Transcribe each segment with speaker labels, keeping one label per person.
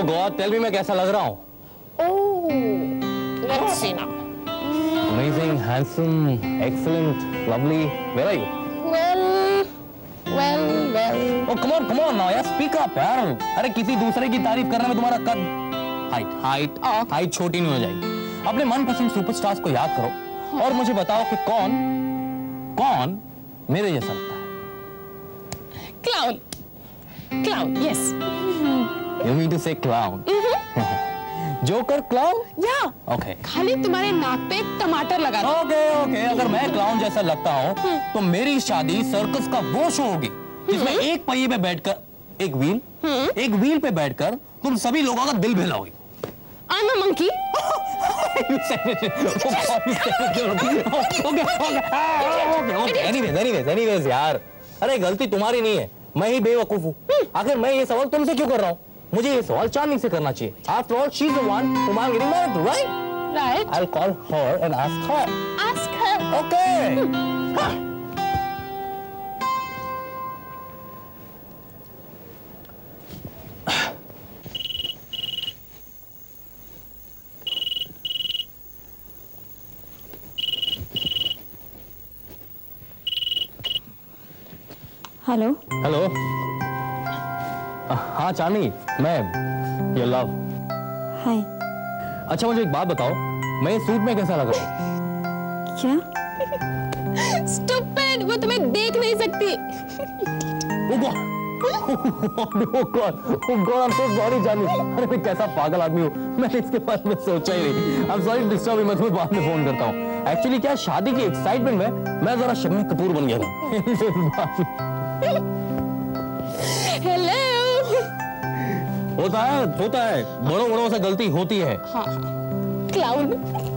Speaker 1: God, tell me मैं कैसा लग रहा हूँ?
Speaker 2: Oh, let's see now.
Speaker 1: Amazing, handsome, excellent, lovely. Where are you?
Speaker 2: Well.
Speaker 1: Oh, come on now, यार, speak up, यार. अरे किसी दूसरे की तारीफ करने में तुम्हारा कद, हाइट छोटी नहीं हो जाएगी. अपने मनपसंद सुपरस्टार्स को याद करो और मुझे बताओ कि कौन मेरे जैसा लगता है?
Speaker 2: Clown, yes.
Speaker 1: You mean to say clown? Joker clown?
Speaker 2: या
Speaker 1: ओके.
Speaker 2: खाली तुम्हारे नाक पे एक टमाटर लगा दो.
Speaker 1: ओके. अगर मैं क्लाउन जैसा लगता हूँ तो मेरी शादी सर्कस का वो शो होगी जिसमें एक पहिए पे बैठकर एक व्हील पे बैठकर तुम सभी लोगों का दिल बहलाओगी.
Speaker 2: I'm a monkey.
Speaker 1: Anyways यार, अरे गलती तुम्हारी नहीं है, मैं ही बेवकूफ हूँ. आखिर मैं ये सवाल तुमसे क्यों कर रहा हूँ? मुझे ये सवाल चांदनी से करना चाहिए. After all, she's the one whom I'm getting married to, right?
Speaker 2: Right.
Speaker 1: I'll call her and ask her.
Speaker 2: Ask her.
Speaker 1: Okay. Hello. हाँ चांदनी, मैं योर लव.
Speaker 3: हाय.
Speaker 1: अच्छा मुझे एक बात बताओ, मैं इस सूट में कैसा लग रहा हूँ?
Speaker 3: क्या?
Speaker 2: Stupid, वो तुम्हें देख नहीं सकती.
Speaker 1: Oh God, I'm so sorry चांदनी. अरे मैं कैसा पागल आदमी हूँ, मैंने इसके बारे में सोचा ही नहीं. I'm sorry to disturb you, मैं तुम्हें बाद में फोन करता हूँ. एक्चुअली क्या शादी की एक्साइटमेंट में मैं जरा शम्मी कपूर बन गया था.
Speaker 2: Hello.
Speaker 1: होता है, बड़ों से गलती होती है.
Speaker 2: हाँ. Clown.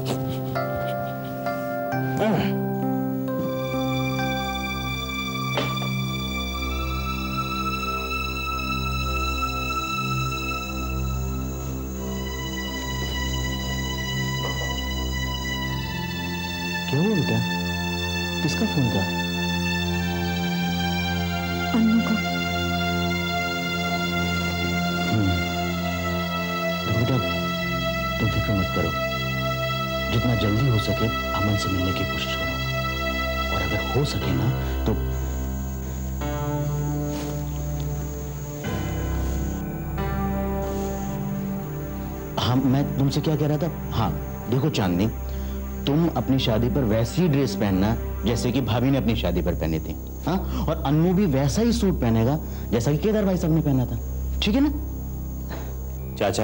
Speaker 1: क्या हुआ बेटा? किसका फोन था?
Speaker 3: अन्नू का.
Speaker 1: तो बेटा तुम फिक्र मत करो, जितना जल्दी हो सके अमन से मिलने की कोशिश करो और अगर हो सके ना तो हाँ मैं तुमसे क्या कह रहा था. हाँ देखो चांदनी, तुम अपनी शादी पर वैसी ड्रेस पहनना जैसे कि भाभी ने अपनी शादी पर पहनी थी. हाँ, और अन्नू भी वैसा ही सूट पहनेगा जैसा कि केदार भाई साहब ने पहना था. ठीक है ना?
Speaker 4: चाचा,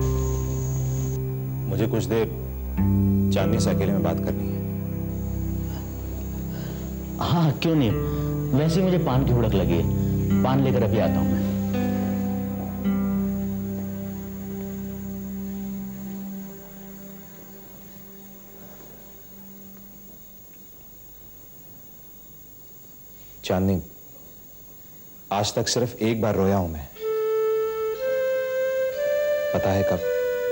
Speaker 4: मुझे कुछ देर चांदनी से अकेले में बात करनी है.
Speaker 1: हाँ क्यों नहीं, वैसे ही मुझे पान की हुड़क लगी है, पान लेकर अभी आता हूं मैं.
Speaker 4: चांदनी, आज तक सिर्फ एक बार रोया हूं मैं. पता है कब?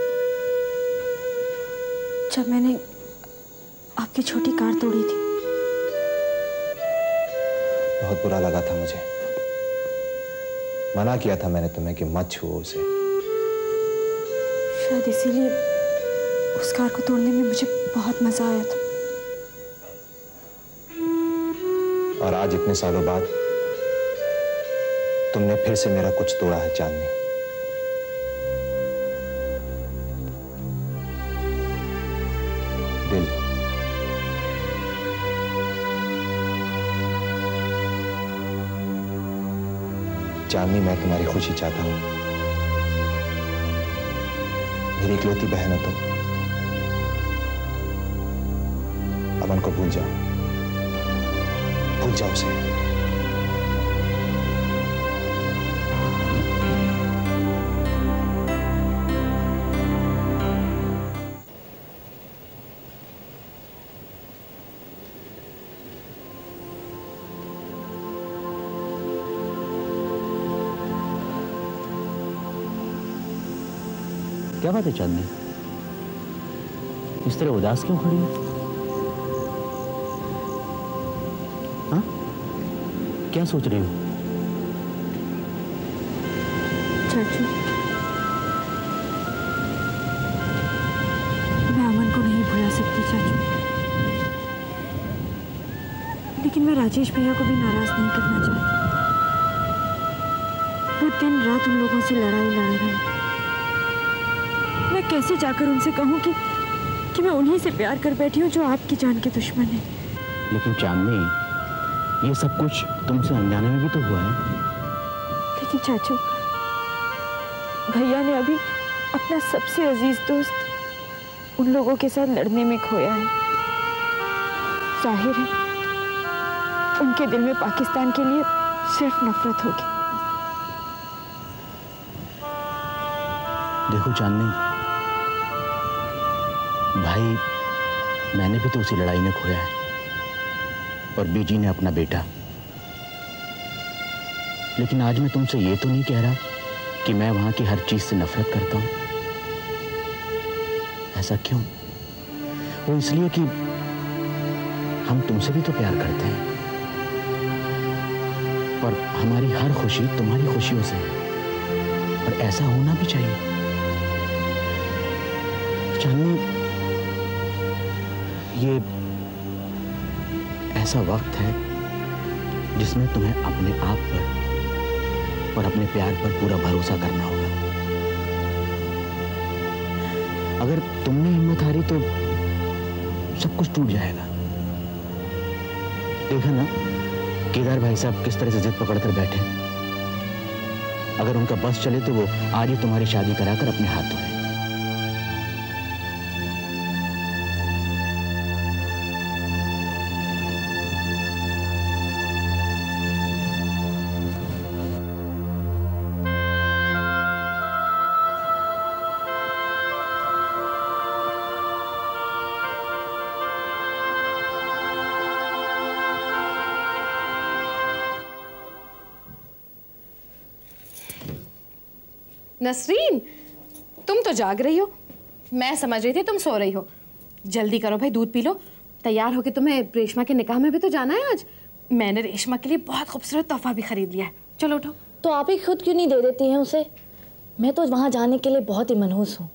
Speaker 3: जब मैंने आपकी छोटी कार तोड़ी थी.
Speaker 4: बहुत बुरा लगा था मुझे. मना किया था मैंने तुम्हें कि मत छुओ उसे.
Speaker 3: शायद इसीलिए उस कार को तोड़ने में मुझे बहुत मजा आया था.
Speaker 4: और आज इतने सालों बाद तुमने फिर से मेरा कुछ तोड़ा है चांदनी. दिल. चांदनी, मैं तुम्हारी खुशी चाहता हूं. मेरी इकलौती बहन हो तुम. अमन को भूल जाओ उसे.
Speaker 1: क्या बात है चांदनी, इस तरह उदास क्यों खड़ी है? हाँ, क्या सोच रही हो?
Speaker 3: चाचू, राजेश भैया को भी नाराज नहीं करना चाहती। वो दिन रात उन लोगों से लड़ाई लड़ रहे हैं। मैं कैसे जाकर उनसे कहूँ कि मैं उन्हीं से प्यार कर बैठी हूँ जो आपकी जान के दुश्मन है।
Speaker 5: लेकिन चांदनी, ये सब कुछ तुमसे अनजाने में भी तो हुआ है।
Speaker 3: लेकिन चाचू, भैया ने अभी अपना सबसे अजीज दोस्त उन लोगों के साथ लड़ने में खोया है। जाहिर है उनके दिल में पाकिस्तान के लिए सिर्फ नफरत होगी।
Speaker 5: देखो चांदनी भाई, मैंने भी तो उसी लड़ाई में खोया है और बीजी ने अपना बेटा। लेकिन आज मैं तुमसे ये तो नहीं कह रहा कि मैं वहां की हर चीज से नफरत करता हूं। ऐसा क्यों? वो इसलिए कि हम तुमसे भी तो प्यार करते हैं और हमारी हर खुशी तुम्हारी खुशियों से है और ऐसा होना भी चाहिए। चांदनी, ये ऐसा वक्त है जिसमें तुम्हें अपने आप पर और अपने प्यार पर पूरा भरोसा करना होगा। अगर तुमने हिम्मत हारी तो सब कुछ टूट जाएगा। देखा ना केदार भाई साहब किस तरह से जिद पकड़कर बैठे। अगर उनका बस चले तो वो आज ही तुम्हारी शादी कराकर अपने हाथ धोए।
Speaker 2: नसरीन, तुम तो जाग रही हो। मैं समझ रही थी तुम सो रही हो। जल्दी करो भाई, दूध पी लो। तैयार होके तुम्हें रेशमा के निकाह में भी तो जाना है आज। मैंने रेशमा के लिए बहुत खूबसूरत तोहफा भी खरीद लिया है। चलो उठो।
Speaker 6: तो आप ही खुद क्यों नहीं दे देती हैं उसे? मैं तो वहाँ जाने के लिए बहुत ही मनहूस हूँ।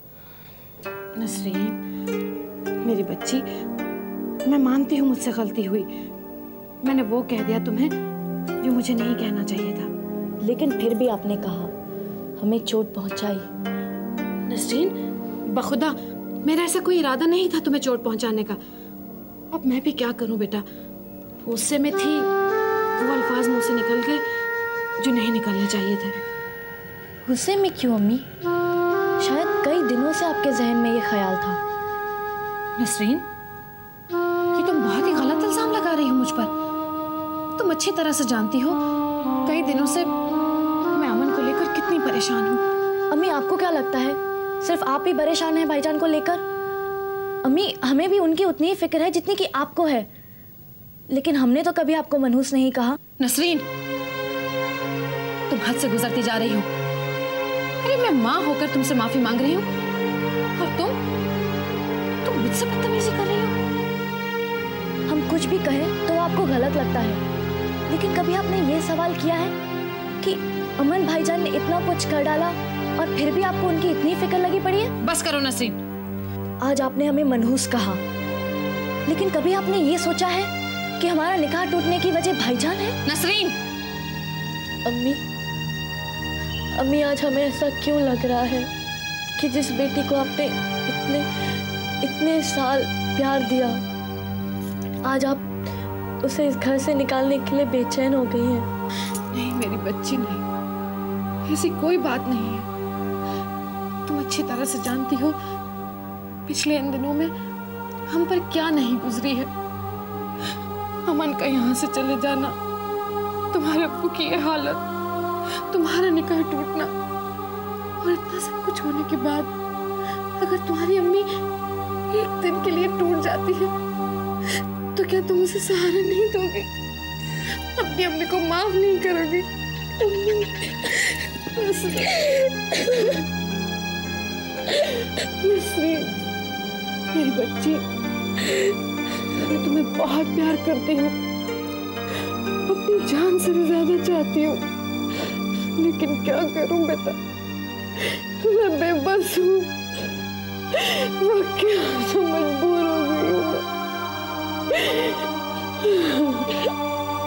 Speaker 2: नसरीन मेरी बच्ची, मैं मानती हूँ मुझसे गलती हुई। मैंने वो कह दिया तुम्हें जो मुझे नहीं कहना चाहिए था।
Speaker 6: लेकिन फिर भी आपने कहा, हमें चोट पहुंचाई।
Speaker 2: नसरीन बखुदा मेरा ऐसा कोई इरादा नहीं था तुम्हें चोट पहुंचाने का। अब मैं भी क्या करूं बेटा, गुस्से में थी, वो अल्फाज मुंह से निकल गए जो नहीं निकलने चाहिए थे।
Speaker 6: गुस्से में क्यों अम्मी? शायद कई दिनों से आपके जहन में ये ख्याल था।
Speaker 2: नसरीन ये तुम बहुत ही गलत इल्जाम लगा रही हो मुझ पर। तुम अच्छी तरह से जानती हो कई दिनों से मैं अमन को लेकर कितनी परेशान हूँ।
Speaker 6: अम्मी आपको क्या लगता है सिर्फ आप ही परेशान हैं भाईजान को लेकर? अम्मी हमें भी उनकी उतनी ही फिक्र है जितनी कि आपको है। लेकिन हमने तो कभी आपको मनहूस नहीं कहा।
Speaker 2: नसरीन तुम हद से गुजरती जा रही हो। अरे मैं माँ होकर तुमसे माफी मांग रही हूँ और तुम मुझसे बदतमीजी कर रही हो।
Speaker 6: हम कुछ भी कहें तो आपको गलत लगता है, लेकिन कभी आपने ये सवाल किया है कि अमन भाईजान ने इतना कुछ कर डाला और फिर भी आपको उनकी इतनी फिक्र लगी पड़ी है?
Speaker 2: बस करो नसरीन।
Speaker 6: आज आपने हमें मनहूस कहा, लेकिन कभी आपने ये सोचा है कि हमारा निकाह टूटने की वजह भाईजान है?
Speaker 2: नसरीन
Speaker 6: अम्मी आज हमें ऐसा क्यों लग रहा है कि जिस बेटी को आपने इतने साल प्यार दिया, आज आप उसे इस घर से निकालने के लिए बेचैन हो गई हैं।
Speaker 2: नहीं मेरी बच्ची, नहीं, ऐसी कोई बात नहीं है। तुम अच्छी तरह से जानती हो पिछले इन दिनों में हम पर क्या नहीं गुजरी है। अमन का यहाँ से चले जाना, तुम्हारे अब्बू की ये हालत, तुम्हारा निकाह टूटना और इतना सब कुछ होने के बाद अगर तुम्हारी अम्मी एक दिन के लिए टूट जाती है तो क्या तुम उसे सहारा नहीं दोगे? अपनी अम्मी को माफ नहीं करोगी? नसरीन मेरी बच्ची, मैं तुम्हें बहुत प्यार करती हूँ, अपनी जान से भी ज्यादा चाहती हूँ, लेकिन क्या करूं बेटा, मैं बेबस हूँ। मैं क्या से मजबूर हो गई हूँ।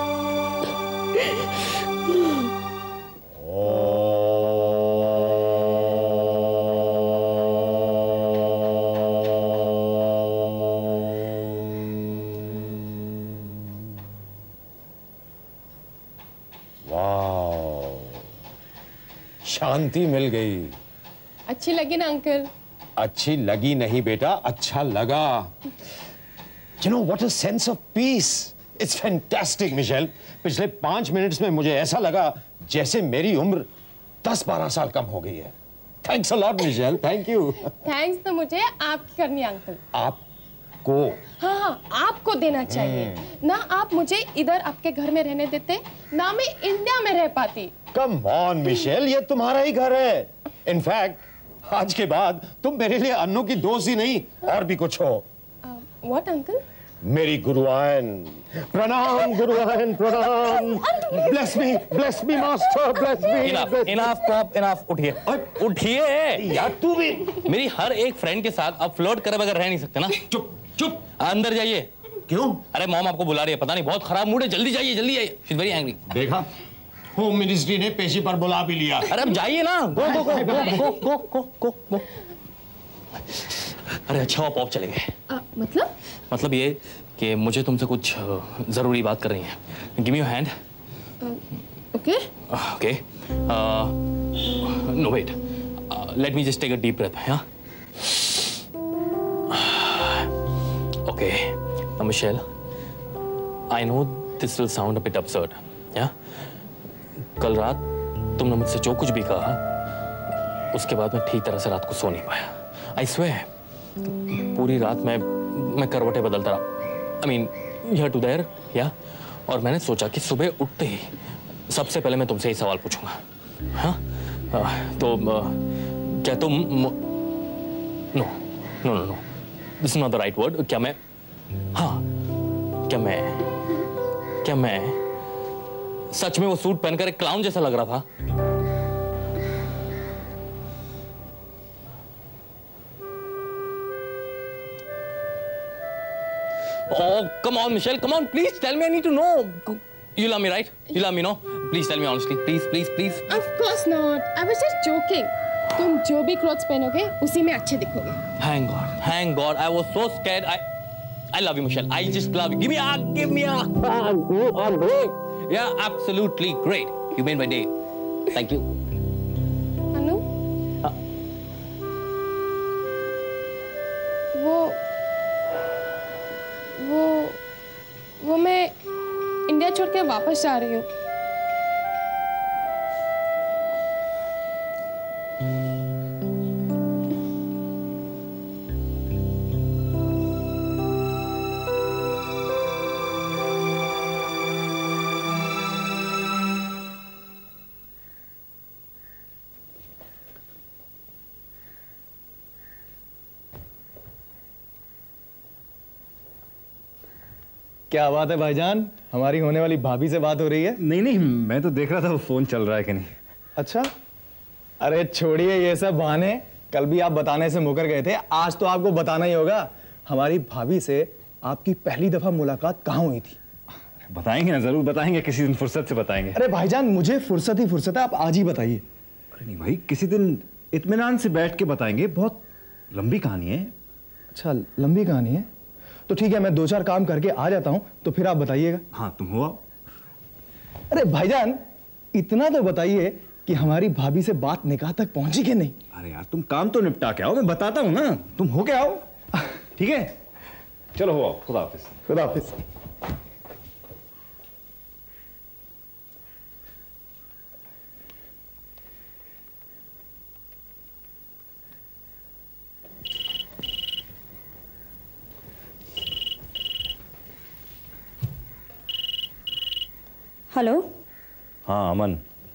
Speaker 7: शांति मिल गई।
Speaker 2: अच्छी लगी ना अंकल?
Speaker 7: अच्छी लगी नहीं बेटा, अच्छा लगा। You know what a sense of peace. It's fantastic, Michelle. पिछले 5 मिनट्स में मुझे ऐसा लगा जैसे मेरी उम्र 10-12 साल कम हो गई है। Thanks a lot, Michelle. Thank you।
Speaker 2: Thanks तो मुझे आपकी करनी अंकल।
Speaker 7: आपको?
Speaker 2: हाँ, आपको देना चाहिए ना। आप मुझे इधर आपके घर में रहने देते ना, मैं इंडिया में रह पाती।
Speaker 7: Come on, मिशेल, ये तुम्हारा ही घर है। इनफैक्ट आज के बाद तुम मेरे लिए अन्नू की दोस्त ही नहीं और भी कुछ हो।
Speaker 2: What uncle?
Speaker 7: मेरी गुरुआयन। प्रणाम गुरुआयन, प्रणाम। Bless me master, bless me।
Speaker 1: Enough, Pop, enough। उठिए, उठिए।
Speaker 7: यार तू भी
Speaker 1: मेरी हर एक फ्रेंड के साथ आप फ्लर्ट करे बगैर रह नहीं सकते ना।
Speaker 7: चुप चुप।
Speaker 1: अंदर जाइए।
Speaker 7: क्यों?
Speaker 1: अरे मॉम आपको बुला रही है, पता नहीं बहुत खराब मूड है। जल्दी जाइए, जल्दी जाइए। She is very angry.
Speaker 7: देखा, होम मिनिस्ट्री ने पेशी पर बुला भी लिया।
Speaker 1: अरे अब जाइए ना। गो गो गो गो गो गो गो गो। अरे अच्छा हुआ पॉप चले गए। मतलब ये कि मुझे तुमसे कुछ जरूरी बात करनी है। Give me your hand.
Speaker 2: Okay.
Speaker 1: Okay. No wait, let me just take a deep breath. हाँ, okay. Michelle, I know this will sound a bit absurd, yeah? कल रात तुमने मुझसे जो कुछ भी कहा, उसके बाद मैं ठीक तरह से रात को सो नहीं पाया। आई स्वेयर, पूरी रात मैं करवटें बदलता रहा। I mean, here to there, या? और मैंने सोचा कि सुबह उठते ही सबसे पहले मैं तुमसे ही सवाल पूछूंगा। हाँ? तो क्या तुम no no no no, this is not the right word. क्या मैं, हाँ, क्या मैं सच में वो सूट पहनकर एक क्लाउन जैसा लग रहा था? Oh, come on, Michelle. Come on, please tell me. I need to know. You love me, right? You love me, no? Please tell me honestly. Please, please, please.
Speaker 2: Of course not. I was just joking. तुम जो भी clothes पहनोगे उसी में अच्छे दिखोगे।
Speaker 1: Thank God. Thank God. I was so scared. I love you, Michelle. I just love you. Give me a hug. Give me a hug. You are great. Yeah, absolutely great. You made my day. Thank you.
Speaker 2: अनु? वो मैं India छोड़ के वापस जा रही हूँ।
Speaker 8: क्या बात है भाईजान, हमारी होने वाली भाभी से बात हो रही है?
Speaker 9: नहीं, मैं तो देख रहा था वो फोन चल रहा है कि नहीं।
Speaker 8: अच्छा, अरे छोड़िए ये सब बहाने। कल भी आप बताने से मुकर गए थे, आज तो आपको बताना ही होगा। हमारी भाभी से आपकी पहली दफा मुलाकात कहाँ हुई थी?
Speaker 9: बताएंगे ना, जरूर बताएंगे, किसी दिन फुर्सत से बताएंगे।
Speaker 8: अरे भाईजान, मुझे फुर्सत ही फुर्सत है, आप आज ही बताइए।
Speaker 9: अरे नहीं भाई, किसी दिन इत्मीनान से बैठ के बताएंगे, बहुत लंबी कहानी है।
Speaker 8: अच्छा, लंबी कहानी है तो ठीक है, मैं 2-4 काम करके आ जाता हूँ, तो फिर आप बताइएगा।
Speaker 9: हाँ, तुम हो।
Speaker 8: अरे भाईजान, इतना तो बताइए कि हमारी भाभी से बात निकाह तक पहुंची कि नहीं?
Speaker 9: अरे यार, तुम काम तो निपटा के आओ, मैं बताता हूँ ना, तुम हो के आओ। ठीक है, चलो हो आओ। खुदा हाफिज।
Speaker 8: खुदा हाफिज।
Speaker 3: हेलो।
Speaker 9: हाँ अमन।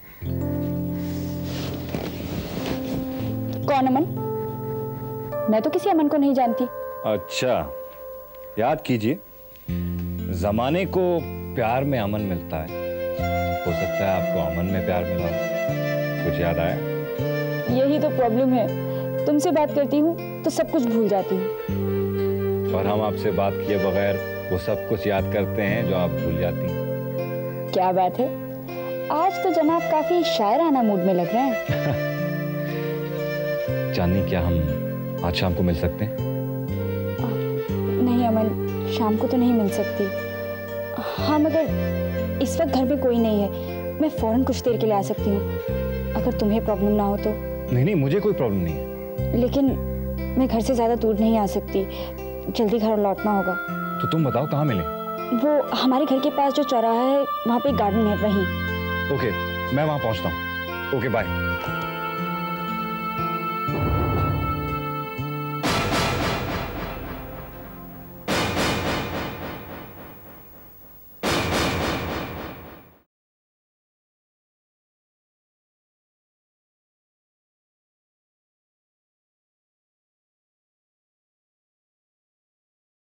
Speaker 3: कौन अमन? मैं तो किसी अमन को नहीं जानती।
Speaker 9: अच्छा, याद कीजिए, जमाने को प्यार में अमन मिलता है, हो सकता है आपको अमन में प्यार मिला हो। कुछ याद आया?
Speaker 3: यही तो प्रॉब्लम है, तुमसे बात करती हूँ तो सब कुछ भूल जाती हूँ।
Speaker 9: और हम आपसे बात किए बगैर वो सब कुछ याद करते हैं जो आप भूल जाती हैं।
Speaker 3: क्या बात है, आज तो जनाब काफी शायराना मूड में लग रहे हैं।
Speaker 9: चांदनी, क्या हम आज शाम को मिल सकते हैं?
Speaker 3: नहीं अमन, शाम को तो नहीं मिल सकती। हाँ, मगर इस वक्त घर में कोई नहीं है, मैं फौरन कुछ देर के लिए आ सकती हूँ, अगर तुम्हें प्रॉब्लम ना हो तो।
Speaker 9: नहीं, मुझे कोई प्रॉब्लम नहीं है।
Speaker 3: लेकिन मैं घर से ज्यादा दूर नहीं आ सकती, जल्दी घर लौटना होगा।
Speaker 9: तो तुम बताओ कहाँ मिले?
Speaker 3: वो हमारे घर के पास जो चौराहा है, वहाँ पे गार्डन है, वहीं।
Speaker 9: ओके, मैं वहाँ पहुँचता हूँ। Okay, bye.